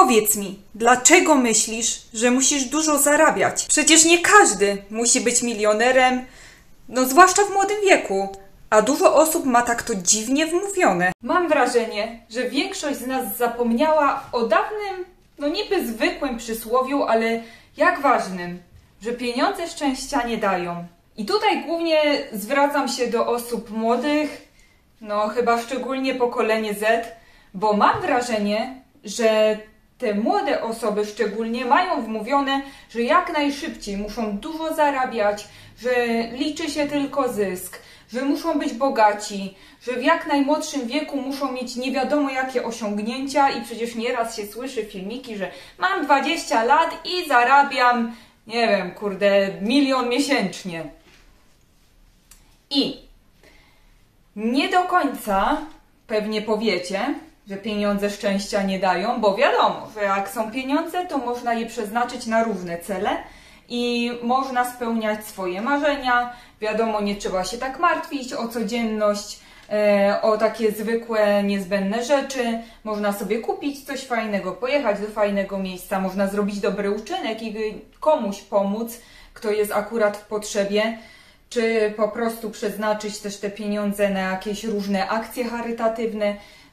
Powiedz mi, dlaczego myślisz, że musisz dużo zarabiać? Przecież nie każdy musi być milionerem, no zwłaszcza w młodym wieku. A dużo osób ma tak to dziwnie wmówione. Mam wrażenie, że większość z nas zapomniała o dawnym, no niby zwykłym przysłowiu, ale jak ważnym, że pieniądze szczęścia nie dają. I tutaj głównie zwracam się do osób młodych, no chyba szczególnie pokolenie Z, bo mam wrażenie, że te młode osoby szczególnie mają wmówione, że jak najszybciej muszą dużo zarabiać, że liczy się tylko zysk, że muszą być bogaci, że w jak najmłodszym wieku muszą mieć nie wiadomo jakie osiągnięcia i przecież nieraz się słyszy filmiki, że mam 20 lat i zarabiam, nie wiem, kurde, 1 000 000 miesięcznie. I nie do końca pewnie powiecie, że pieniądze szczęścia nie dają, bo wiadomo, że jak są pieniądze, to można je przeznaczyć na różne cele i można spełniać swoje marzenia. Wiadomo, nie trzeba się tak martwić o codzienność, o takie zwykłe, niezbędne rzeczy. Można sobie kupić coś fajnego, pojechać do fajnego miejsca, można zrobić dobry uczynek i komuś pomóc, kto jest akurat w potrzebie, czy po prostu przeznaczyć też te pieniądze na jakieś różne akcje charytatywne,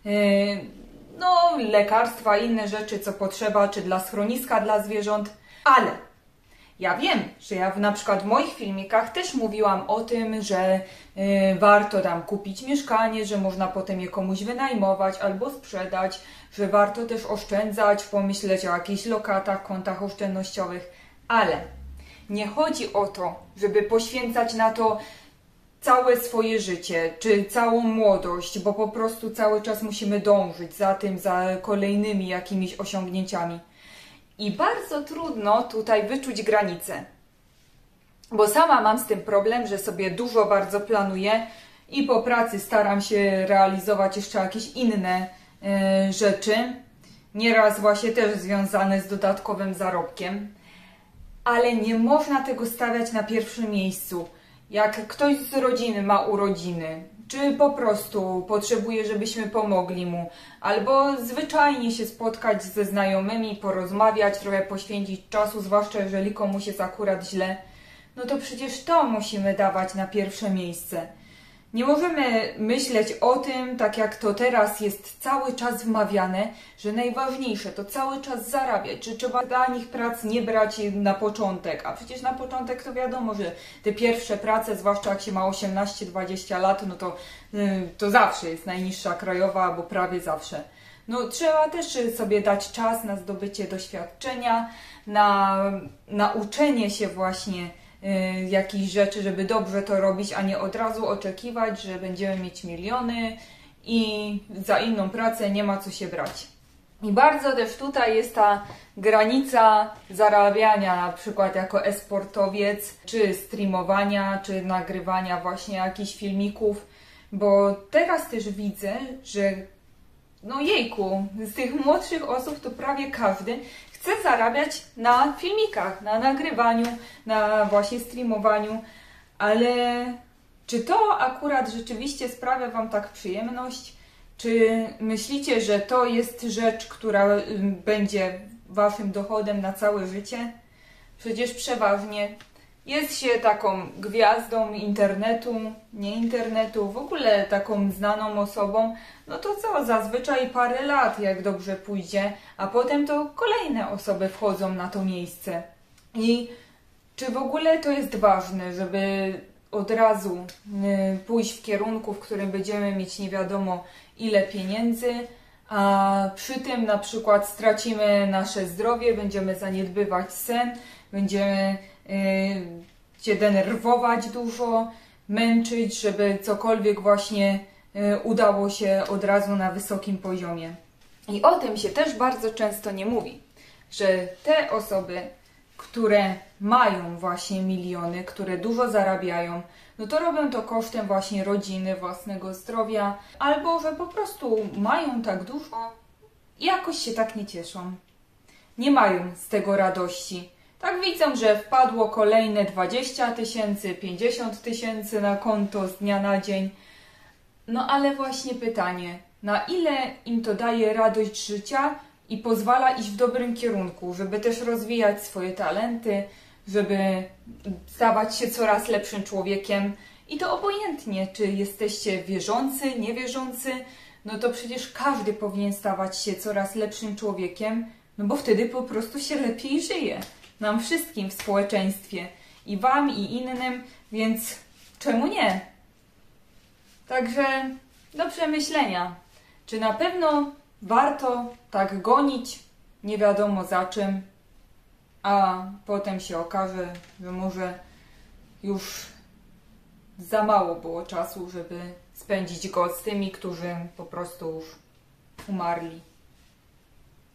no lekarstwa, inne rzeczy, co potrzeba, czy dla schroniska dla zwierząt. Ale ja wiem, że ja na przykład w moich filmikach też mówiłam o tym, że warto tam kupić mieszkanie, że można potem je komuś wynajmować albo sprzedać, że warto też oszczędzać, pomyśleć o jakichś lokatach, kontach oszczędnościowych, ale nie chodzi o to, żeby poświęcać na to całe swoje życie, czy całą młodość, bo po prostu cały czas musimy dążyć za tym, za kolejnymi jakimiś osiągnięciami. I bardzo trudno tutaj wyczuć granice, bo sama mam z tym problem, że sobie dużo bardzo planuję i po pracy staram się realizować jeszcze jakieś inne rzeczy, nieraz właśnie też związane z dodatkowym zarobkiem, ale nie można tego stawiać na pierwszym miejscu. Jak ktoś z rodziny ma urodziny, czy po prostu potrzebuje, żebyśmy pomogli mu, albo zwyczajnie się spotkać ze znajomymi, porozmawiać, trochę poświęcić czasu, zwłaszcza jeżeli komuś jest akurat źle, no to przecież to musimy dawać na pierwsze miejsce. Nie możemy myśleć o tym, tak jak to teraz jest cały czas wmawiane, że najważniejsze to cały czas zarabiać, że trzeba dla nich prac nie brać na początek. A przecież na początek to wiadomo, że te pierwsze prace, zwłaszcza jak się ma 18-20 lat, no to zawsze jest najniższa krajowa, albo prawie zawsze. No trzeba też sobie dać czas na zdobycie doświadczenia, na uczenie się właśnie jakichś rzeczy, żeby dobrze to robić, a nie od razu oczekiwać, że będziemy mieć miliony i za inną pracę nie ma co się brać. I bardzo też tutaj jest ta granica zarabiania, na przykład jako e-sportowiec, czy streamowania, czy nagrywania właśnie jakichś filmików, bo teraz też widzę, że no jejku, z tych młodszych osób to prawie każdy chce zarabiać na filmikach, na nagrywaniu, na właśnie streamowaniu, ale czy to akurat rzeczywiście sprawia Wam tak przyjemność? Czy myślicie, że to jest rzecz, która będzie Waszym dochodem na całe życie? Przecież przeważnie jest się taką gwiazdą internetu, nie internetu, w ogóle taką znaną osobą, no to co, zazwyczaj parę lat, jak dobrze pójdzie, a potem to kolejne osoby wchodzą na to miejsce. I czy w ogóle to jest ważne, żeby od razu pójść w kierunku, w którym będziemy mieć nie wiadomo ile pieniędzy, a przy tym na przykład stracimy nasze zdrowie, będziemy zaniedbywać sen, będziemy się denerwować dużo, męczyć, żeby cokolwiek właśnie udało się od razu na wysokim poziomie. I o tym się też bardzo często nie mówi, że te osoby, które mają właśnie miliony, które dużo zarabiają, no to robią to kosztem właśnie rodziny, własnego zdrowia, albo że po prostu mają tak dużo i jakoś się tak nie cieszą. Nie mają z tego radości. Tak widzą, że wpadło kolejne 20 000, 50 000 na konto z dnia na dzień. No ale właśnie pytanie, na ile im to daje radość życia, i pozwala iść w dobrym kierunku, żeby też rozwijać swoje talenty, żeby stawać się coraz lepszym człowiekiem. I to obojętnie, czy jesteście wierzący, niewierzący, no to przecież każdy powinien stawać się coraz lepszym człowiekiem, no bo wtedy po prostu się lepiej żyje. Nam wszystkim w społeczeństwie. I wam, i innym, więc czemu nie? Także do przemyślenia. Czy na pewno warto tak gonić nie wiadomo za czym, a potem się okaże, że może już za mało było czasu, żeby spędzić go z tymi, którzy po prostu już umarli.